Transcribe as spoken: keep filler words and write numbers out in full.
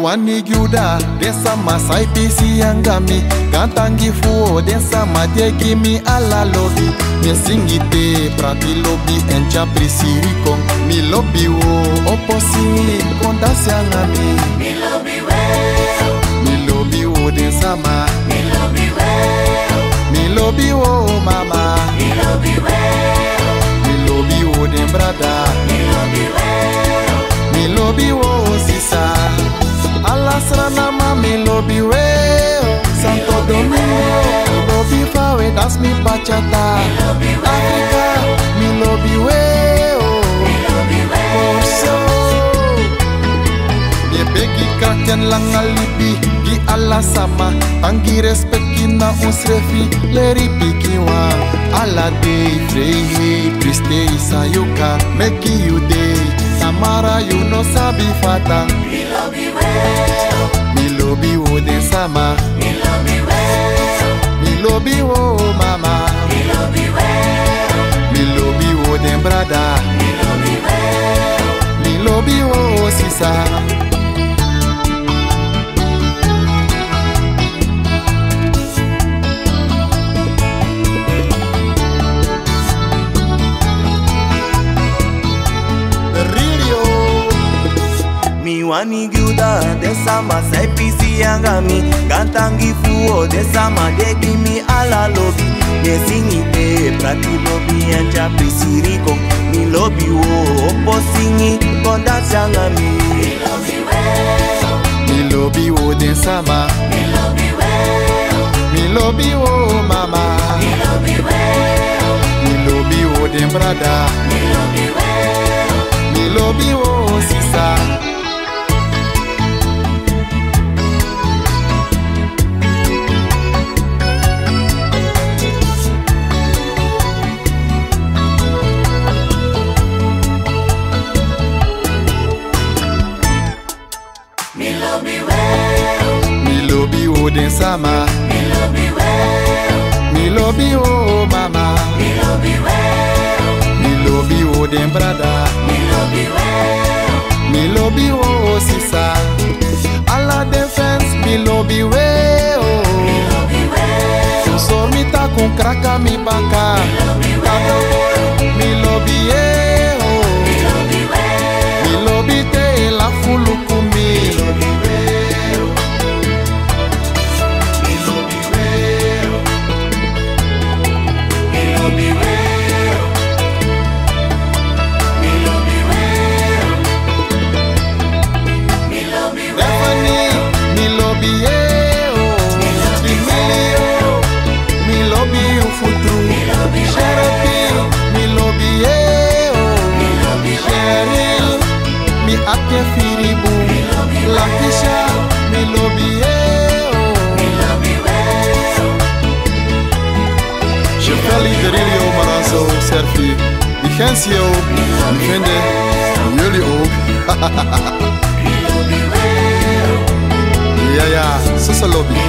wani gyuda desa masai pisi yangami kantangi fuo desa mategi mi ala lobi mi singite prati lobi encha prisirikong mi lobi wo oposingi kondas yangami mi lobi we mi lobi wo desa ma mi lobi we mi lobi wo mama mi lobi we mi lobi wo den brada mi lobi we mi lobi wo sisa alasrana ma mi lobi we Santo Domingo mi lobi fawe das mi bachata Africa mi lobi we Corso mi begi kraken lang alibi gi ala sama tangi respect kina usrefi leri pikiwa ala day free triste isayuka make you day Samara you no sabi fata mi lobi we mi lobi wo den sama mi lobi we mi lobi wo mama mi lobi we mi lobi wo den brada mi lobi we mi lobi wo sisa Mi wani gyuda desa masai pisi yangami kantangi fuo desa madegi mi ala lobi mi singi te prati lobi encha prisiriko mi lobi wo opo singi kondas yangami mi lobi we mi lobi wo den sama mi lobi we mi lobi wo mama mi lobi we mi lobi wo den brada mi lobi we mi lobi wo sisa mi lobi we mi lobi wo den sama mi lobi we mi lobi wo mama mi lobi we mi lobi wo den brada mi lobi we mi lobi wo sisa ala defense mi lobi we mi lobi we oh so mi ta kun kraka mi baka kado mi lobi e oh mi lobi we mi lobi te la fuluku mi lobi we mi lobi we mi lobi we mi lobi we mi lobi we Stephanie mi lobi e oh Emilio mi lobi o futuro Cherokee mi lobi e oh Cheryl mi ake firibu Lakisha mi lobi e oh Je fais l'iederilio Maranzo Serfi Die Gensio Die vinden jullie ook Ja ja, Susa lobby